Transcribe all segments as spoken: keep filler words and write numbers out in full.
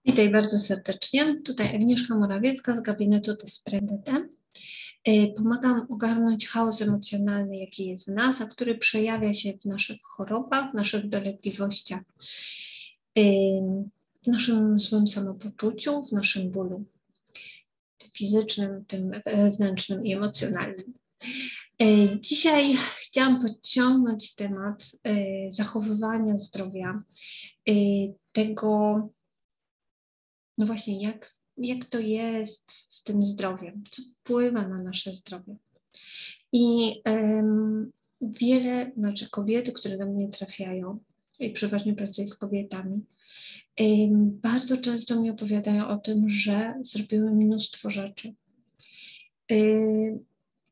Witaj bardzo serdecznie. Tutaj Agnieszka Morawiecka z gabinetu Desprendete. Pomagam ogarnąć chaos emocjonalny, jaki jest w nas, a który przejawia się w naszych chorobach, w naszych dolegliwościach, w naszym złym samopoczuciu, w naszym bólu fizycznym, tym wewnętrznym i emocjonalnym. Dzisiaj chciałam podciągnąć temat zachowywania zdrowia, tego, no właśnie, jak, jak to jest z tym zdrowiem, co wpływa na nasze zdrowie. I um, wiele, znaczy kobiety, które do mnie trafiają, i przeważnie pracuję z kobietami, um, bardzo często mi opowiadają o tym, że zrobiły mnóstwo rzeczy. Um,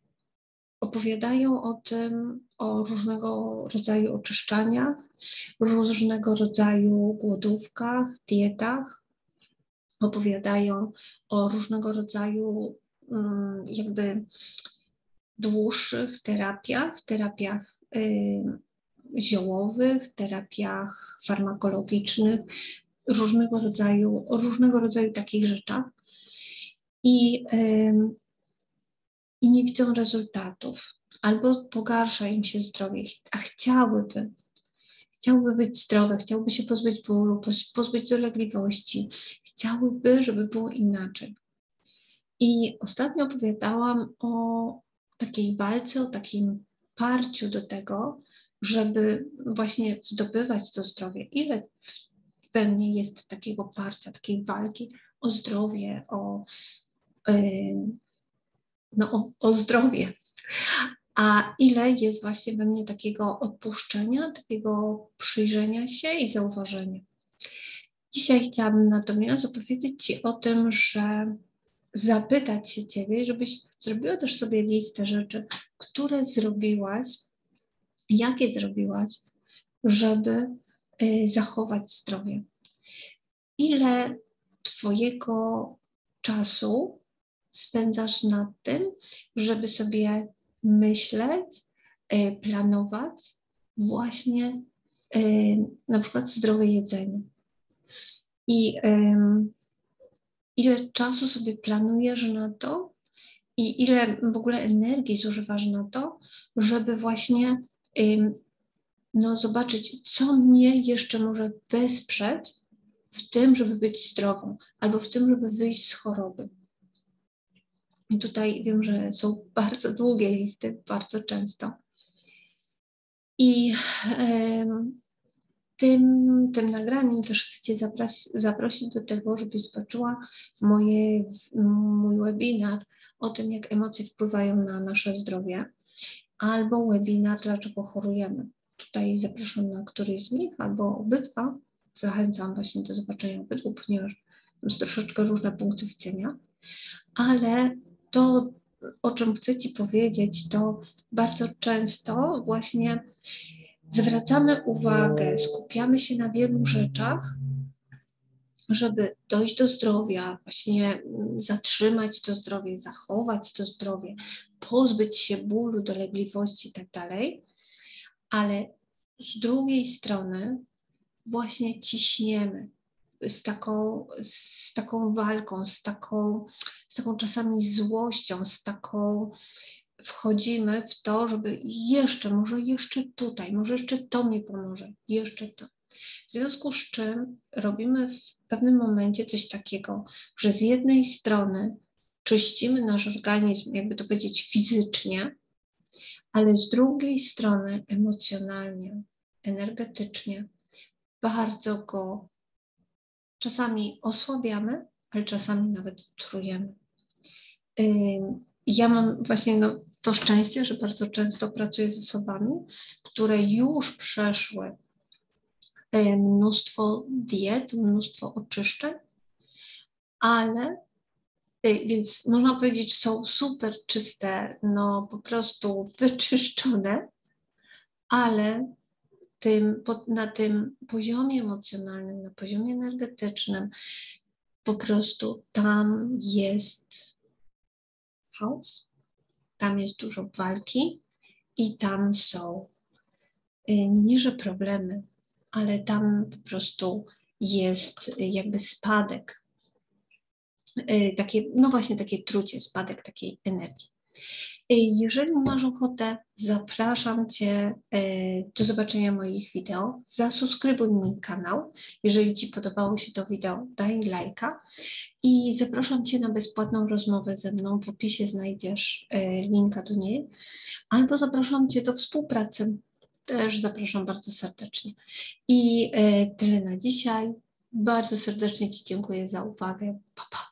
opowiadają o tym, o różnego rodzaju oczyszczaniach, różnego rodzaju głodówkach, dietach. Opowiadają o różnego rodzaju um, jakby dłuższych terapiach, terapiach y, ziołowych, terapiach farmakologicznych, różnego rodzaju, o różnego rodzaju takich rzeczach. I, y, i nie widzą rezultatów, albo pogarsza im się zdrowie, a chciałyby. Chciałyby być zdrowe, chciałyby się pozbyć bólu, pozbyć dolegliwości, chciałyby, żeby było inaczej. I ostatnio opowiadałam o takiej walce, o takim parciu do tego, żeby właśnie zdobywać to zdrowie. Ile we mnie jest takiego parcia, takiej walki o zdrowie, o, yy, no, o, o zdrowie. A ile jest właśnie we mnie takiego odpuszczenia, takiego przyjrzenia się i zauważenia. Dzisiaj chciałabym natomiast opowiedzieć Ci o tym, że zapytać się Ciebie, żebyś zrobiła też sobie listę rzeczy, które zrobiłaś, jakie zrobiłaś, żeby y, zachować zdrowie. Ile Twojego czasu spędzasz nad tym, żeby sobie myśleć, y, planować właśnie y, na przykład zdrowe jedzenie. I y, ile czasu sobie planujesz na to i ile w ogóle energii zużywasz na to, żeby właśnie ym, no, zobaczyć, co mnie jeszcze może wesprzeć w tym, żeby być zdrową, albo w tym, żeby wyjść z choroby. I tutaj wiem, że są bardzo długie listy, bardzo często. I ym, tym, tym nagraniem też chcę Cię zaprosić, zaprosić do tego, żebyś zobaczyła moje, mój webinar o tym, jak emocje wpływają na nasze zdrowie, albo webinar, dlaczego chorujemy. Tutaj zapraszam na któryś z nich, albo obydwa. Zachęcam właśnie do zobaczenia obydwu, ponieważ są troszeczkę różne punkty widzenia, ale to, o czym chcę Ci powiedzieć, to bardzo często właśnie zwracamy uwagę, skupiamy się na wielu rzeczach, żeby dojść do zdrowia, właśnie zatrzymać to zdrowie, zachować to zdrowie, pozbyć się bólu, dolegliwości i tak dalej, ale z drugiej strony właśnie ciśniemy z taką, z taką walką, z taką, z taką czasami złością, z taką wchodzimy w to, żeby jeszcze, może jeszcze tutaj, może jeszcze to mi pomoże, jeszcze to. W związku z czym robimy w pewnym momencie coś takiego, że z jednej strony czyścimy nasz organizm, jakby to powiedzieć, fizycznie, ale z drugiej strony emocjonalnie, energetycznie bardzo go czasami osłabiamy, ale czasami nawet trujemy. Ja mam właśnie no, to szczęście, że bardzo często pracuję z osobami, które już przeszły mnóstwo diet, mnóstwo oczyszczeń, ale więc można powiedzieć, że są super czyste, no po prostu wyczyszczone, ale tym, na tym poziomie emocjonalnym, na poziomie energetycznym po prostu tam jest chaos, tam jest dużo walki i tam są nie że problemy, ale tam po prostu jest jakby spadek, takie, no właśnie takie trucie, spadek takiej energii. Jeżeli masz ochotę, zapraszam Cię do zobaczenia moich wideo. Zasubskrybuj mój kanał. Jeżeli Ci podobało się to wideo, daj lajka. I zapraszam Cię na bezpłatną rozmowę ze mną. W opisie znajdziesz linka do niej. Albo zapraszam Cię do współpracy. Też zapraszam bardzo serdecznie. I tyle na dzisiaj. Bardzo serdecznie Ci dziękuję za uwagę. Pa, pa.